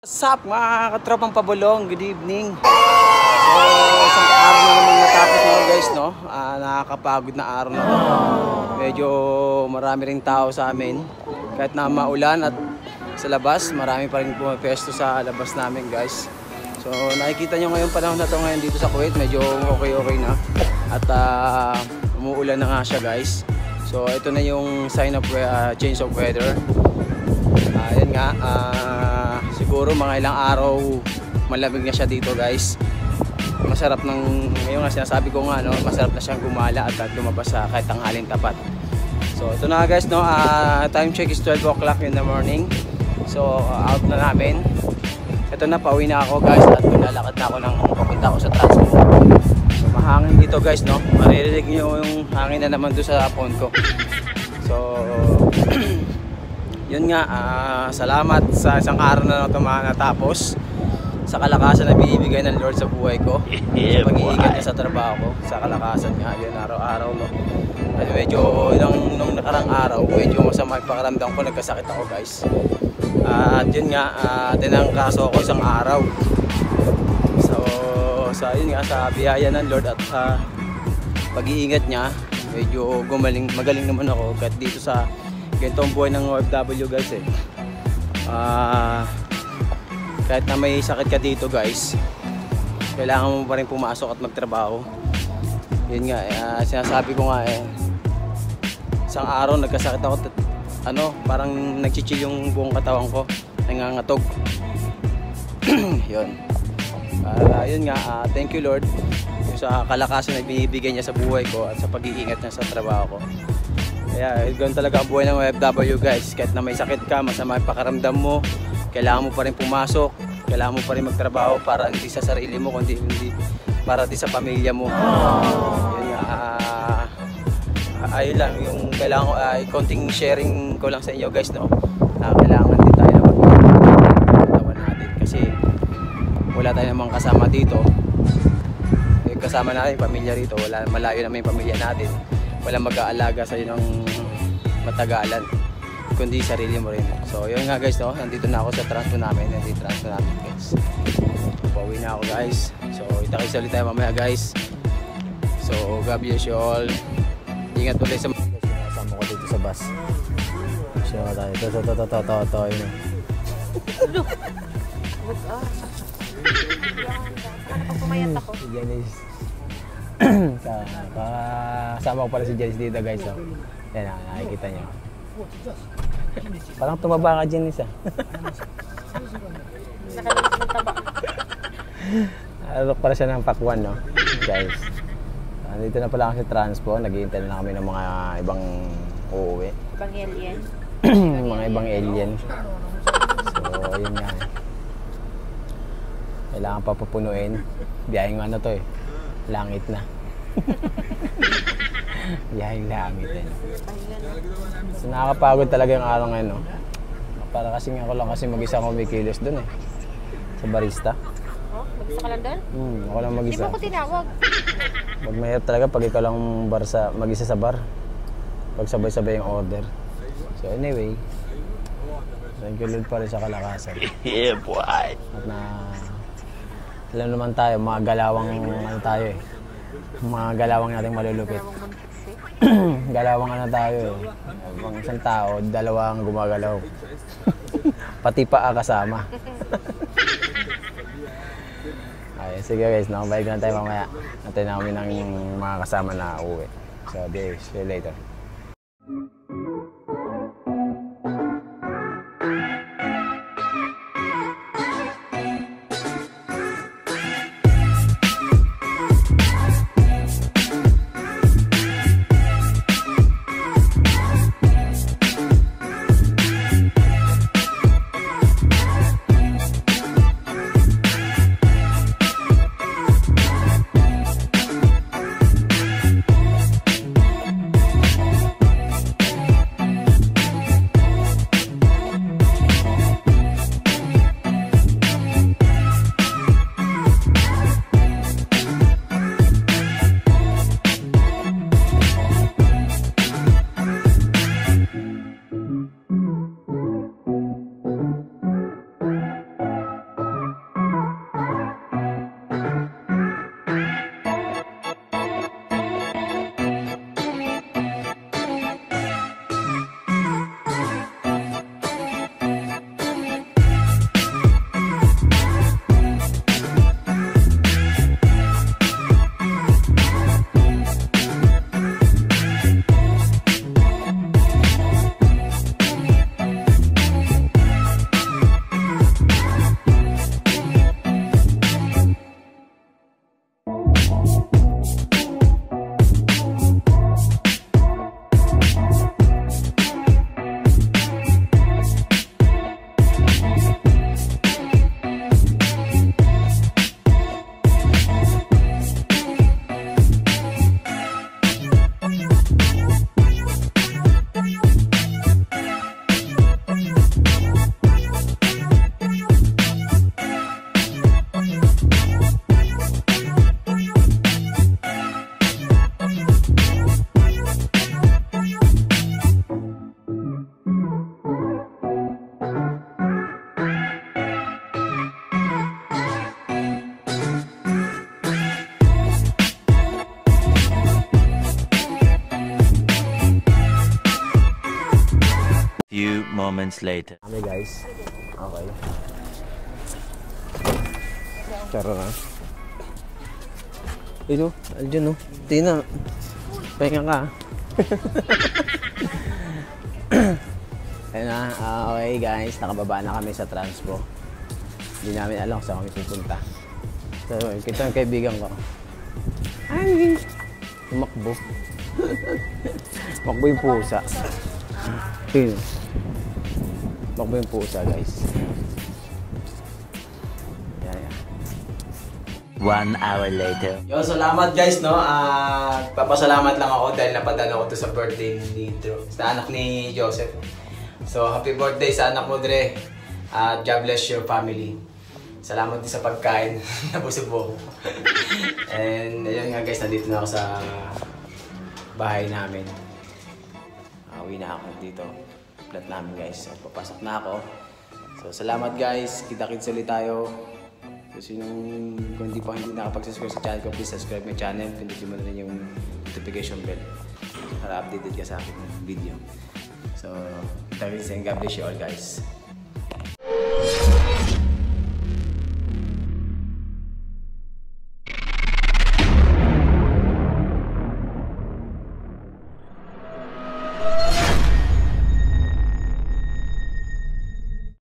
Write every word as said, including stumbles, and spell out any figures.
What's up mga katropang pabulong, good evening. So isang araw na naman natapos na guys, no? Uh, nakakapagod na araw na to. Medyo marami ring tao sa amin. Kahit na maulan at sa labas, marami pa rin pumapesto sa labas namin guys. So nakikita nyo ngayong panahon na to ngayon dito sa Kuwait, medyo okay okay na. At uh, umuulan na nga siya guys. So ito na yung sign of uh, change of weather. Ayun uh, nga, uh, siguro mga ilang araw malamig na siya dito guys. Masarap ng, ngayon nga sinasabi ko nga, no, masarap na siyang gumala at, at lumabas sa kahit tanghaling tapat. So ito na guys, no, uh, time check is twelve o'clock in the morning. So uh, out na namin. Ito na, pauwi na ako guys at pinalakad na ako ng papunta ako sa transport. So mahangin dito guys, no, maririnig nyo yung hangin na naman doon sa phone ko. So yun nga, uh, salamat sa isang araw na ito natapos, sa kalakasan na binibigay ng Lord sa buhay ko, sa pag-iingat niya sa trabaho ko, sa kalakasan nga yun araw-araw, no. At medyo nung, nung nakarang araw medyo masama yung pakiramdam ko, nagkasakit ako guys. Uh, at yun nga, uh, tinangkaso ako isang araw. So sa yun nga, sa biyaya ng Lord at sa pag-iingat niya, medyo gumaling, magaling naman ako kahit dito sa ganito ang buhay ng O F W guys eh. Uh, kahit na may sakit ka dito guys, kailangan mo pa rin pumasok at magtrabaho. Yun nga, uh, sinasabi ko nga eh, isang araw nagkasakit ako, ano, parang nagchichill yung buong katawan ko, nangangatog. Yun. Uh, yun nga, uh, thank you Lord sa kalakasan na binibigay niya sa buhay ko at sa pag-iingat niya sa trabaho ko. Kaya ganoon talaga ang buhay ng O F W guys. Kahit na may sakit ka, masama yung pakaramdam mo, kailangan mo pa rin pumasok, kailangan mo pa rin magtrabaho para hindi sa sarili mo, kundi hindi para din sa pamilya mo. Yun nga, uh, ayun lang yung kailangan, uh, konting sharing ko lang sa inyo guys, no. Uh, kailangan din tayo na magkatawan natin kasi wala tayo namang kasama dito. Yung kasama natin pamilya rito, wala, malayo naman yung pamilya natin. Walang mag-aalaga sa iyo ng matagalan, kundi sarili mo rin. So yun nga guys, no, nandito na ako sa transpo namin, nandito transpo namin guys. Pauwi na ako guys. So itakis ulit tayo mamaya guys. So God bless you all. Ingat ulit sa mga kasama ko dito sa bus. So tayo, ito, ito, ito, ito, ito, ito, yun. Sana pag pumayat ako. Kasama ko pala si Janice dito guys, oh. Yan, nakikita nyo. Parang tumaba ka, Janice, ah. Nakalimutan ng taba. Alok pala siya ng pakwan, no guys. Nandito na pala kasi transpo, naghihintay na kami ng mga ibang uuwi. Ibang alien. Mga ibang alien. So yun nga, kailangan pa papunuin. Biyaheng ano to eh, langit na. Biyaheng langit eh. So nakakapagod talaga yung araw ngayon, no? Para kasi ako lang kasi mag-isa kumikilos dun eh, sa barista. Oh, mag-isa ka lang doon? Hmm, ako lang mag-isa. Di ba ako tinawag? Pag mahirap talaga pag ikaw lang bar sa, mag-isa sa bar, pag sabay-sabay yung order. So anyway, thank you Lord pa rin sa kalakasan. Yeah boy. At na alam naman tayo, mga galawang ano tayo eh, mga galawang nating malulupit. Galawang ano tayo eh, ang isang tao, dalawang gumagalaw. Pati pa kasama. Ay, sige guys, nakabalik na tayo mamaya. Natin namin ng mga kasama na uwi. So, see you later. moments later. Kami guys. Okay. Charo na. Ito, andyan no. Tina. Pahinga ka. Ayun na. Uh, okay guys, nakababa na kami sa Transpo. Hindi namin alam kung saan kami pupunta. So, kita ang kaibigan ko. Ay! Tumakbo. Tumakbo yung pusa. Tingnan. Tumakbo yung pusa, guys. Yan, yan. One hour later. Yo, salamat guys, no? Ah, papasalamat lang ako dahil napadala ko to sa birthday ni Dro, sa anak ni Joseph. So, happy birthday sa anak mo, Dre. At God bless your family. Salamat din sa pagkain. Nabusog po. And ayun nga guys, nandito na ako sa bahay namin. Uh, uwi na ako dito. Flat namin guys. So, papasok na ako. So salamat guys. Kita-kits ulit tayo. So sinong kung hindi pa hindi nakapag-subscribe sa channel ko, please subscribe my channel. Pindutin mo na rin yung notification bell para updated ka sa aking video. So, kita-kits and God bless you all guys.